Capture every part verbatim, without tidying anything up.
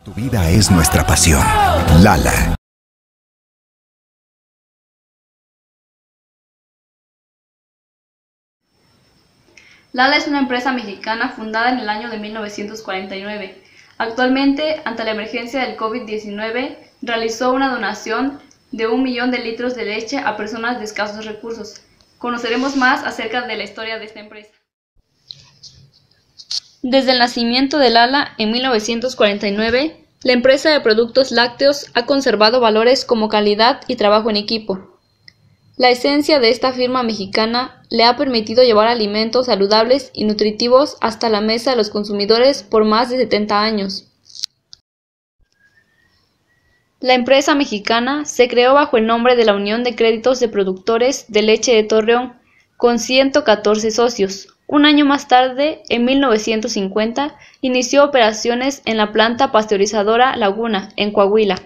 Tu vida es nuestra pasión. Lala. Lala es una empresa mexicana fundada en el año de mil novecientos cuarenta y nueve. Actualmente, ante la emergencia del COVID diecinueve, realizó una donación de un millón de litros de leche a personas de escasos recursos. Conoceremos más acerca de la historia de esta empresa. Desde el nacimiento de Lala en mil novecientos cuarenta y nueve, la empresa de productos lácteos ha conservado valores como calidad y trabajo en equipo. La esencia de esta firma mexicana le ha permitido llevar alimentos saludables y nutritivos hasta la mesa de los consumidores por más de setenta años. La empresa mexicana se creó bajo el nombre de la Unión de Créditos de Productores de Leche de Torreón, con ciento catorce socios. Un año más tarde, en mil novecientos cincuenta, inició operaciones en la planta pasteurizadora Laguna, en Coahuila.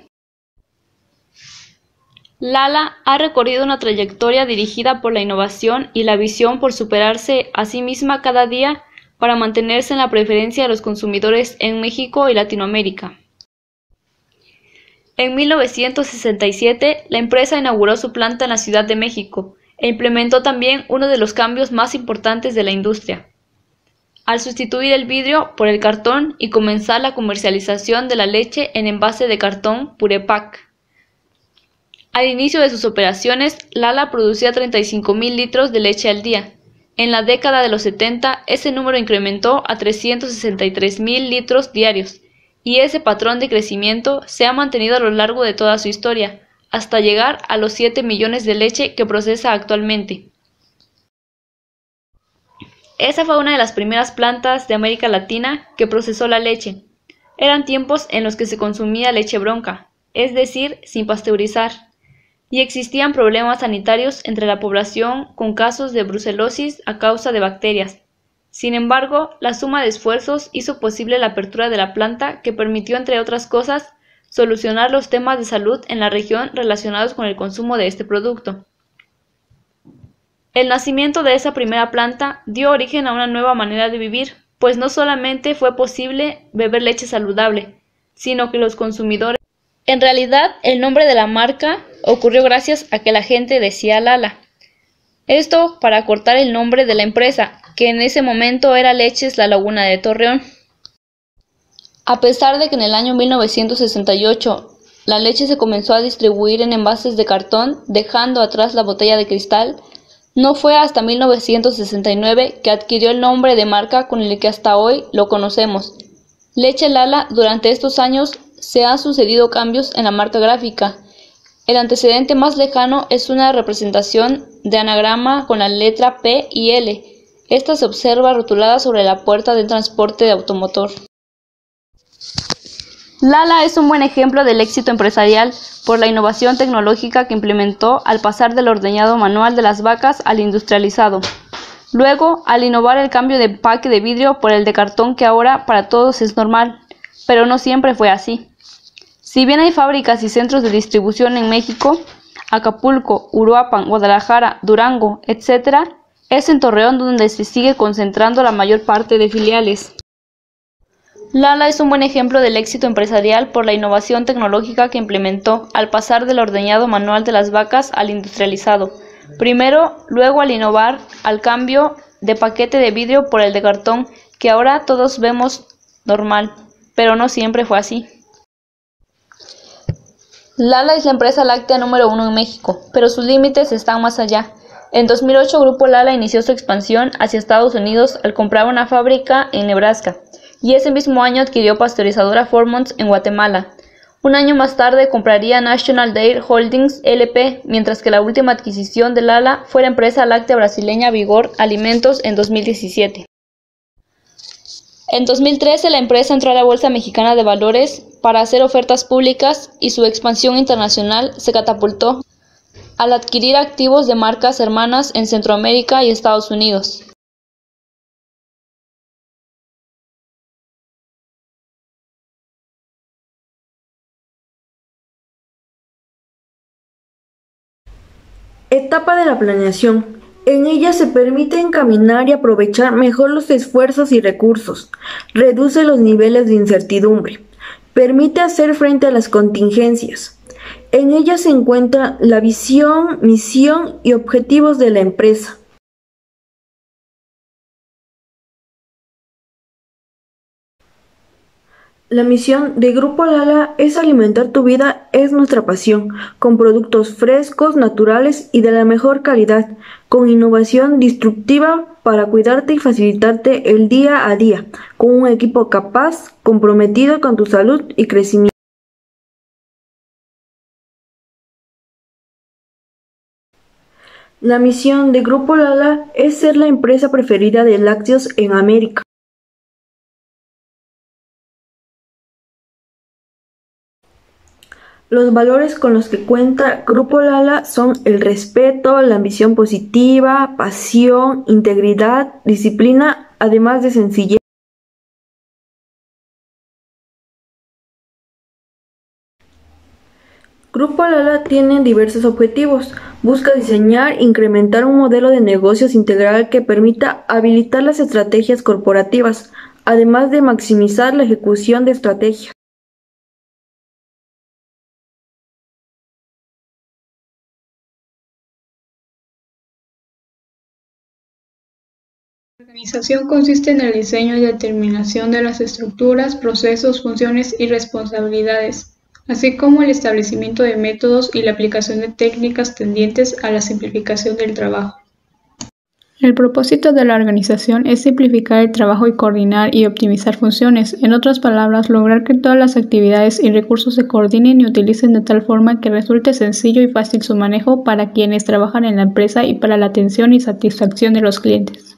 Lala ha recorrido una trayectoria dirigida por la innovación y la visión por superarse a sí misma cada día para mantenerse en la preferencia de los consumidores en México y Latinoamérica. En mil novecientos sesenta y siete, la empresa inauguró su planta en la Ciudad de México e implementó también uno de los cambios más importantes de la industria, al sustituir el vidrio por el cartón y comenzar la comercialización de la leche en envase de cartón Purepack. Al inicio de sus operaciones, Lala producía treinta y cinco mil litros de leche al día. En la década de los setenta, ese número incrementó a trescientos sesenta y tres mil litros diarios, y ese patrón de crecimiento se ha mantenido a lo largo de toda su historia, hasta llegar a los siete millones de leche que procesa actualmente. Esa fue una de las primeras plantas de América Latina que procesó la leche. Eran tiempos en los que se consumía leche bronca, es decir, sin pasteurizar, y existían problemas sanitarios entre la población con casos de brucelosis a causa de bacterias. Sin embargo, la suma de esfuerzos hizo posible la apertura de la planta que permitió, entre otras cosas, solucionar los temas de salud en la región relacionados con el consumo de este producto. El nacimiento de esa primera planta dio origen a una nueva manera de vivir, pues no solamente fue posible beber leche saludable, sino que los consumidores... En realidad, el nombre de la marca ocurrió gracias a que la gente decía Lala. Esto para cortar el nombre de la empresa, que en ese momento era Leches La Laguna de Torreón. A pesar de que en el año mil novecientos sesenta y ocho la leche se comenzó a distribuir en envases de cartón, dejando atrás la botella de cristal, no fue hasta mil novecientos sesenta y nueve que adquirió el nombre de marca con el que hasta hoy lo conocemos. Leche Lala. Durante estos años se han sucedido cambios en la marca gráfica. El antecedente más lejano es una representación de anagrama con la letra P y L. Esta se observa rotulada sobre la puerta del transporte de automotor. Lala es un buen ejemplo del éxito empresarial por la innovación tecnológica que implementó al pasar del ordeñado manual de las vacas al industrializado. Luego, al innovar el cambio de empaque de vidrio por el de cartón, que ahora para todos es normal, pero no siempre fue así. Si bien hay fábricas y centros de distribución en México, Acapulco, Uruapan, Guadalajara, Durango, etcétera, es en Torreón donde se sigue concentrando la mayor parte de filiales. Lala es un buen ejemplo del éxito empresarial por la innovación tecnológica que implementó al pasar del ordeñado manual de las vacas al industrializado. Primero, luego al innovar al cambio de paquete de vidrio por el de cartón, que ahora todos vemos normal, pero no siempre fue así. Lala es la empresa láctea número uno en México, pero sus límites están más allá. En dos mil ocho, Grupo Lala inició su expansión hacia Estados Unidos al comprar una fábrica en Nebraska, y ese mismo año adquirió pasteurizadora Formonts en Guatemala. Un año más tarde compraría National Dairy Holdings L P, mientras que la última adquisición de Lala fue la empresa láctea brasileña Vigor Alimentos en dos mil diecisiete. En dos mil trece, la empresa entró a la Bolsa Mexicana de Valores para hacer ofertas públicas y su expansión internacional se catapultó al adquirir activos de marcas hermanas en Centroamérica y Estados Unidos. Etapa de la planeación. En ella se permite encaminar y aprovechar mejor los esfuerzos y recursos, reduce los niveles de incertidumbre, permite hacer frente a las contingencias. En ella se encuentra la visión, misión y objetivos de la empresa. La misión de Grupo Lala es alimentar tu vida es nuestra pasión, con productos frescos, naturales y de la mejor calidad, con innovación disruptiva para cuidarte y facilitarte el día a día, con un equipo capaz, comprometido con tu salud y crecimiento. La misión de Grupo Lala es ser la empresa preferida de lácteos en América. Los valores con los que cuenta Grupo Lala son el respeto, la ambición positiva, pasión, integridad, disciplina, además de sencillez. Grupo Lala tiene diversos objetivos. Busca diseñar e incrementar un modelo de negocios integral que permita habilitar las estrategias corporativas, además de maximizar la ejecución de estrategias. La organización consiste en el diseño y determinación de las estructuras, procesos, funciones y responsabilidades, así como el establecimiento de métodos y la aplicación de técnicas tendientes a la simplificación del trabajo. El propósito de la organización es simplificar el trabajo y coordinar y optimizar funciones. En otras palabras, lograr que todas las actividades y recursos se coordinen y utilicen de tal forma que resulte sencillo y fácil su manejo para quienes trabajan en la empresa y para la atención y satisfacción de los clientes.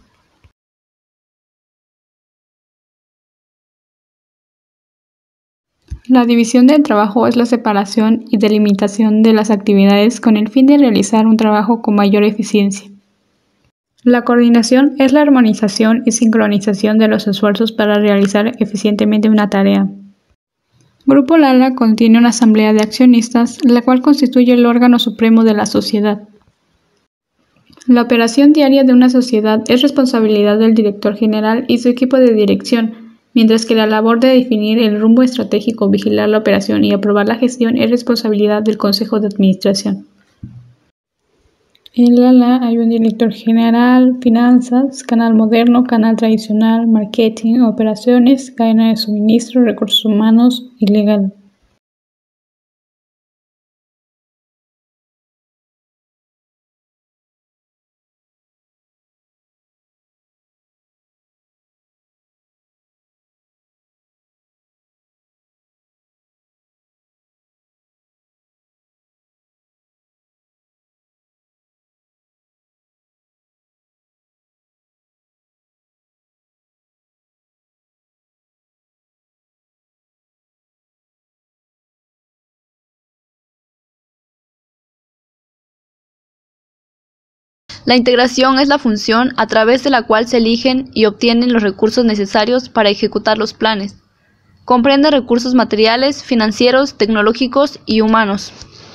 La división del trabajo es la separación y delimitación de las actividades con el fin de realizar un trabajo con mayor eficiencia. La coordinación es la armonización y sincronización de los esfuerzos para realizar eficientemente una tarea. Grupo Lala contiene una asamblea de accionistas, la cual constituye el órgano supremo de la sociedad. La operación diaria de una sociedad es responsabilidad del director general y su equipo de dirección, mientras que la labor de definir el rumbo estratégico, vigilar la operación y aprobar la gestión es responsabilidad del Consejo de Administración. En Lala hay un director general, finanzas, canal moderno, canal tradicional, marketing, operaciones, cadena de suministro, recursos humanos y legal. La integración es la función a través de la cual se eligen y obtienen los recursos necesarios para ejecutar los planes. Comprende recursos materiales, financieros, tecnológicos y humanos.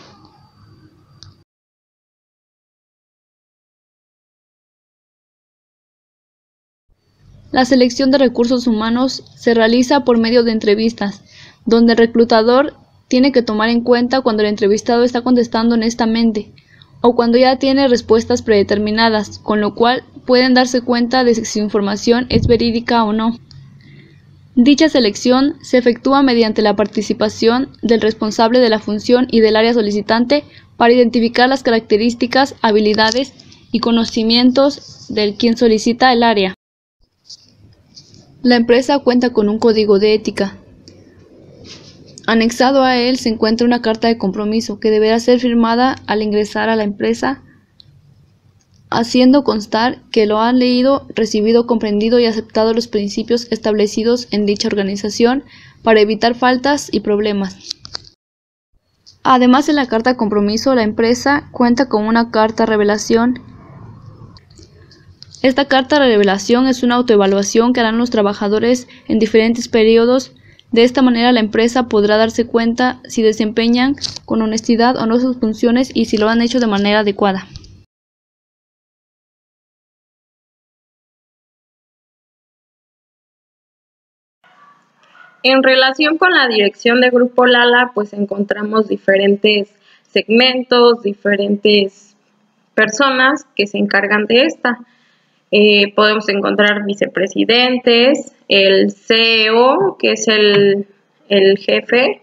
La selección de recursos humanos se realiza por medio de entrevistas, donde el reclutador tiene que tomar en cuenta cuando el entrevistado está contestando honestamente, o cuando ya tiene respuestas predeterminadas, con lo cual pueden darse cuenta de si su información es verídica o no. Dicha selección se efectúa mediante la participación del responsable de la función y del área solicitante para identificar las características, habilidades y conocimientos del quien solicita el área. La empresa cuenta con un código de ética. Anexado a él se encuentra una carta de compromiso que deberá ser firmada al ingresar a la empresa, haciendo constar que lo han leído, recibido, comprendido y aceptado los principios establecidos en dicha organización para evitar faltas y problemas. Además de la carta de compromiso, la empresa cuenta con una carta revelación. Esta carta de revelación es una autoevaluación que harán los trabajadores en diferentes periodos. De esta manera la empresa podrá darse cuenta si desempeñan con honestidad o no sus funciones y si lo han hecho de manera adecuada. En relación con la dirección de Grupo Lala, pues encontramos diferentes segmentos, diferentes personas que se encargan de esta. Eh, podemos encontrar vicepresidentes, el C E O, que es el, el jefe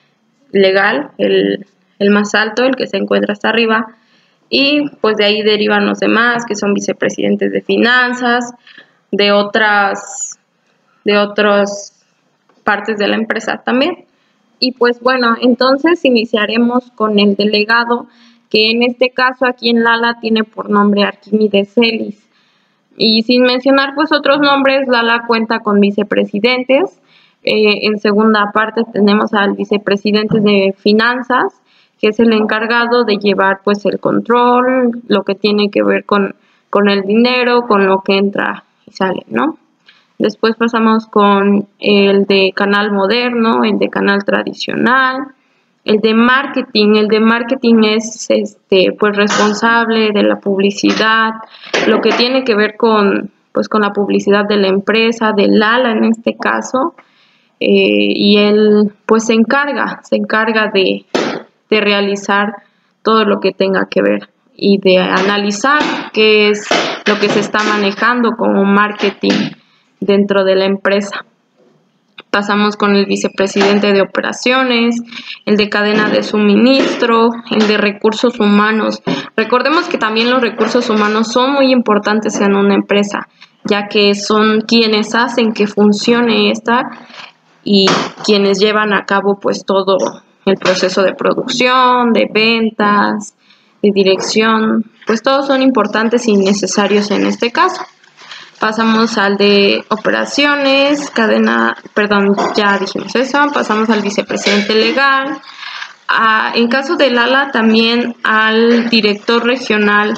legal, el, el más alto, el que se encuentra hasta arriba, y pues de ahí derivan los demás, que son vicepresidentes de finanzas, de otras, de otras partes de la empresa también. Y pues bueno, entonces iniciaremos con el delegado, que en este caso aquí en Lala tiene por nombre Arquímedes Celis. Y sin mencionar pues otros nombres, Lala cuenta con vicepresidentes. Eh, en segunda parte tenemos al vicepresidente de finanzas, que es el encargado de llevar pues el control, lo que tiene que ver con, con el dinero, con lo que entra y sale, ¿no? Después pasamos con el de canal moderno, el de canal tradicional, el de marketing. El de marketing es este pues responsable de la publicidad, lo que tiene que ver con pues con la publicidad de la empresa, de Lala en este caso, eh, y él pues se encarga, se encarga de, de realizar todo lo que tenga que ver y de analizar qué es lo que se está manejando como marketing dentro de la empresa. Pasamos con el vicepresidente de operaciones, el de cadena de suministro, el de recursos humanos. Recordemos que también los recursos humanos son muy importantes en una empresa, ya que son quienes hacen que funcione esta y quienes llevan a cabo pues todo el proceso de producción, de ventas, de dirección, pues todos son importantes y necesarios en este caso. Pasamos al de operaciones, cadena, perdón, ya dijimos eso, pasamos al vicepresidente legal, a, en caso de Lala también al director regional,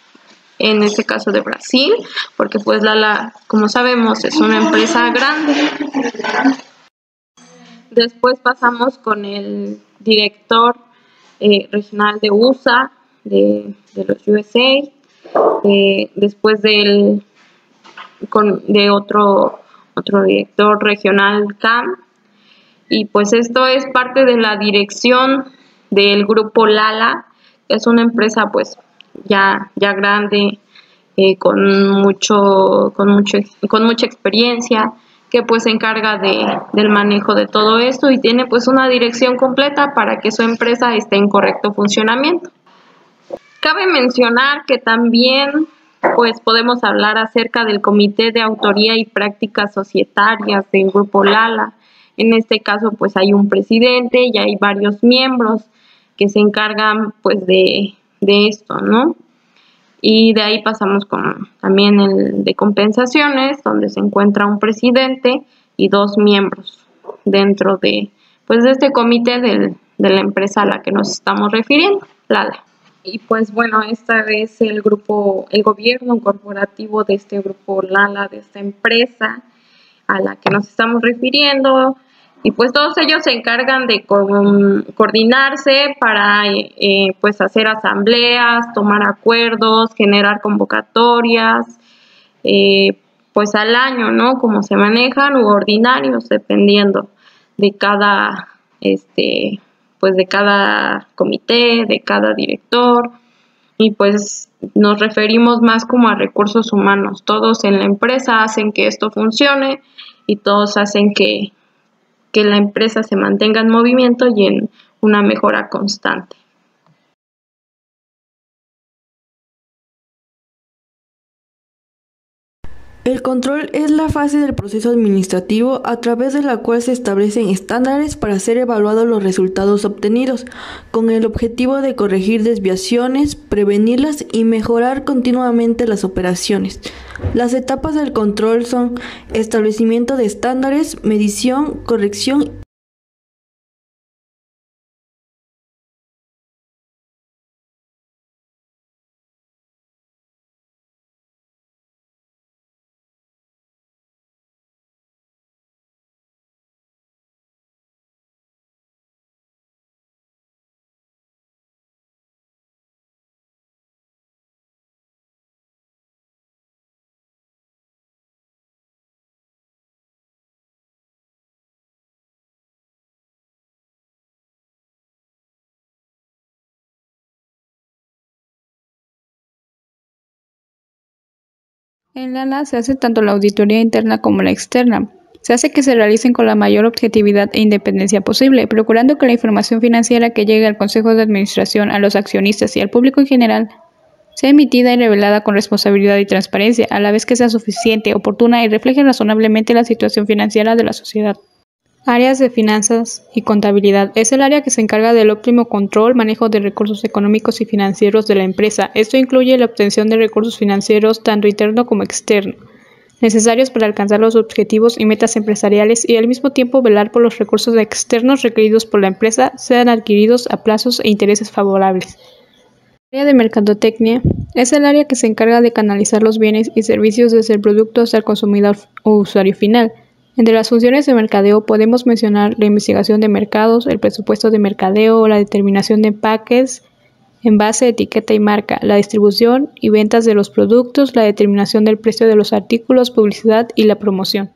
en este caso de Brasil, porque pues Lala, como sabemos, es una empresa grande. Después pasamos con el director eh, regional de U S A, de, de los U S A, eh, después del con de otro otro director regional C A M, y pues esto es parte de la dirección del grupo Lala, que es una empresa pues ya ya grande, eh, con mucho con mucho con mucha experiencia, que pues se encarga de, del manejo de todo esto y tiene pues una dirección completa para que su empresa esté en correcto funcionamiento. Cabe mencionar que también pues podemos hablar acerca del Comité de Autoría y Prácticas Societarias del Grupo Lala. En este caso pues hay un presidente y hay varios miembros que se encargan pues de, de esto, ¿no? Y de ahí pasamos con también el de compensaciones, donde se encuentra un presidente y dos miembros dentro de pues de este comité del, de la empresa a la que nos estamos refiriendo, Lala. Y pues bueno, este es el grupo, el gobierno corporativo de este grupo Lala, de esta empresa a la que nos estamos refiriendo. Y pues todos ellos se encargan de co coordinarse para eh, pues hacer asambleas, tomar acuerdos, generar convocatorias, eh, pues al año, ¿no? Como se manejan, u ordinarios, dependiendo de cada este pues de cada comité, de cada director, y pues nos referimos más como a recursos humanos. Todos en la empresa hacen que esto funcione y todos hacen que, que la empresa se mantenga en movimiento y en una mejora constante. El control es la fase del proceso administrativo a través de la cual se establecen estándares para ser evaluados los resultados obtenidos, con el objetivo de corregir desviaciones, prevenirlas y mejorar continuamente las operaciones. Las etapas del control son establecimiento de estándares, medición, corrección En Lala se hace tanto la auditoría interna como la externa. Se hace que se realicen con la mayor objetividad e independencia posible, procurando que la información financiera que llegue al Consejo de Administración, a los accionistas y al público en general sea emitida y revelada con responsabilidad y transparencia, a la vez que sea suficiente, oportuna y refleje razonablemente la situación financiera de la sociedad. Áreas de finanzas y contabilidad. Es el área que se encarga del óptimo control, manejo de recursos económicos y financieros de la empresa. Esto incluye la obtención de recursos financieros tanto interno como externo, necesarios para alcanzar los objetivos y metas empresariales y al mismo tiempo velar por los recursos externos requeridos por la empresa sean adquiridos a plazos e intereses favorables. El área de mercadotecnia es el área que se encarga de canalizar los bienes y servicios desde el producto hasta el consumidor o usuario final. Entre las funciones de mercadeo podemos mencionar la investigación de mercados, el presupuesto de mercadeo, la determinación de empaques, envase, etiqueta y marca, la distribución y ventas de los productos, la determinación del precio de los artículos, publicidad y la promoción.